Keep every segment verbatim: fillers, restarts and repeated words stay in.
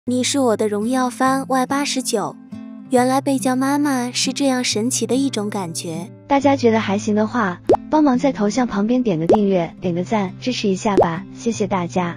你是我的荣耀番 Y 八十九，原来被叫妈妈是这样神奇的一种感觉。 大家觉得还行的话，帮忙在头像旁边点个订阅，点个赞，支持一下吧，谢谢大家。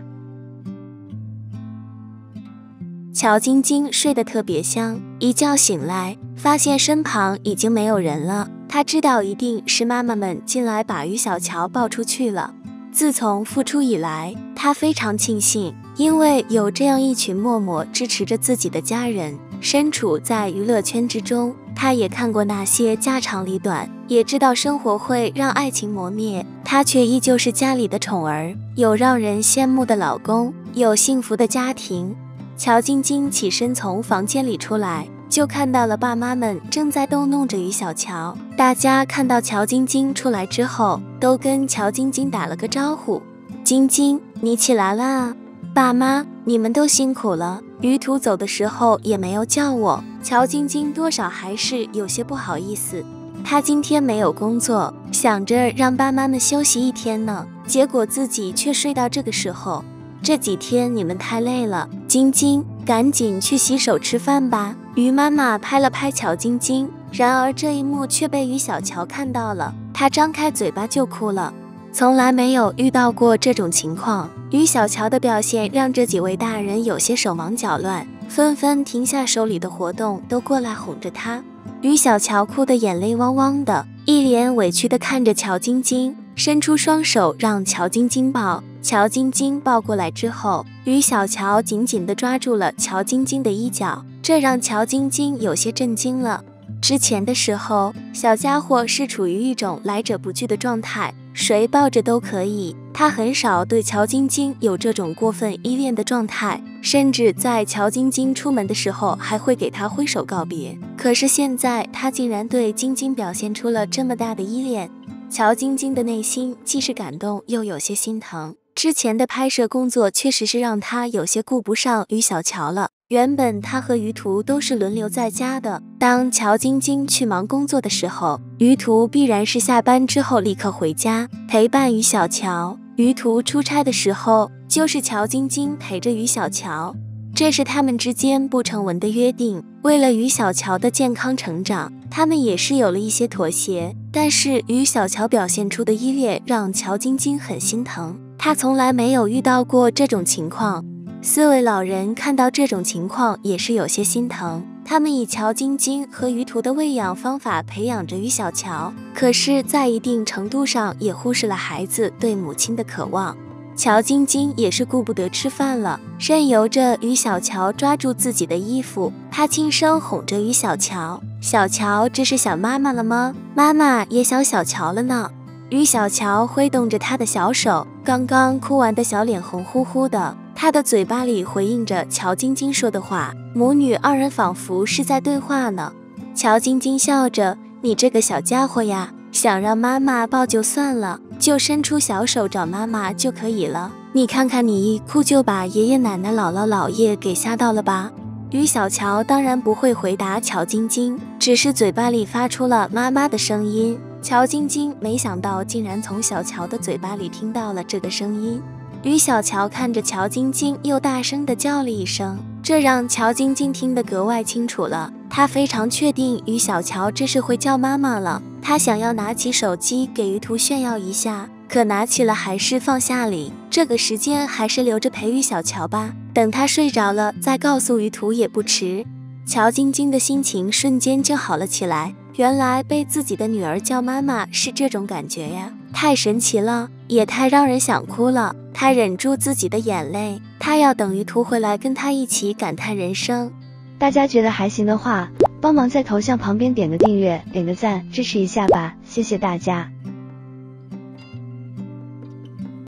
乔晶晶睡得特别香，一觉醒来，发现身旁已经没有人了。她知道一定是妈妈们进来把于小乔抱出去了。自从复出以来，她非常庆幸，因为有这样一群默默支持着自己的家人。身处在娱乐圈之中，她也看过那些家长里短，也知道生活会让爱情磨灭，她却依旧是家里的宠儿，有让人羡慕的老公，有幸福的家庭。乔晶晶起身从房间里出来，就看到了爸妈们正在逗弄着于小乔。大家看到乔晶晶出来之后，都跟乔晶晶打了个招呼：晶晶，你起来啦！爸妈，你们都辛苦了。于途走的时候也没有叫我。乔晶晶多少还是有些不好意思，她今天没有工作，想着让爸妈们休息一天呢，结果自己却睡到这个时候。这几天你们太累了，晶晶，赶紧去洗手吃饭吧。于妈妈拍了拍乔晶晶，然而这一幕却被于小乔看到了，她张开嘴巴就哭了。从来没有遇到过这种情况，于小乔的表现让这几位大人有些手忙脚乱，纷纷停下手里的活动，都过来哄着她。于小乔哭得眼泪汪汪的，一脸委屈地看着乔晶晶，伸出双手让乔晶晶抱。乔晶晶抱过来之后，于小乔紧紧地抓住了乔晶晶的衣角，这让乔晶晶有些震惊了。之前的时候，小家伙是处于一种来者不拒的状态，谁抱着都可以，他很少对乔晶晶有这种过分依恋的状态，甚至在乔晶晶出门的时候还会给她挥手告别。可是现在他竟然对晶晶表现出了这么大的依恋，乔晶晶的内心既是感动又有些心疼。之前的拍摄工作确实是让他有些顾不上于小乔了。原本他和于途都是轮流在家的，当乔晶晶去忙工作的时候，于途必然是下班之后立刻回家陪伴于小乔。于途出差的时候，就是乔晶晶陪着于小乔，这是他们之间不成文的约定。为了于小乔的健康成长，他们也是有了一些妥协，但是于小乔表现出的依恋让乔晶晶很心疼，她从来没有遇到过这种情况。四位老人看到这种情况也是有些心疼，他们以乔晶晶和于途的喂养方法培养着于小乔，可是在一定程度上也忽视了孩子对母亲的渴望。乔晶晶也是顾不得吃饭了，任由着于小乔抓住自己的衣服，她轻声哄着于小乔：小乔，这是想妈妈了吗？妈妈也想小乔了呢。于小乔挥动着她的小手，刚刚哭完的小脸红乎乎的，她的嘴巴里回应着乔晶晶说的话，母女二人仿佛是在对话呢。乔晶晶笑着：你这个小家伙呀，想让妈妈抱就算了，就伸出小手找妈妈就可以了。你看看你一哭就把爷爷奶奶姥姥姥爷给吓到了吧。于小乔当然不会回答乔晶晶，只是嘴巴里发出了妈妈的声音。乔晶晶没想到竟然从小乔的嘴巴里听到了这个声音。于小乔看着乔晶晶又大声地叫了一声，这让乔晶晶听得格外清楚了。她非常确定于小乔这是会叫妈妈了，她想要拿起手机给于途炫耀一下，可拿起了还是放下里，这个时间还是留着陪于小乔吧，等他睡着了再告诉于途也不迟。乔晶晶的心情瞬间就好了起来，原来被自己的女儿叫妈妈是这种感觉呀，太神奇了，也太让人想哭了。她忍住自己的眼泪，她要等于途回来跟她一起感叹人生。 大家觉得还行的话，帮忙在头像旁边点个订阅，点个赞，支持一下吧，谢谢大家。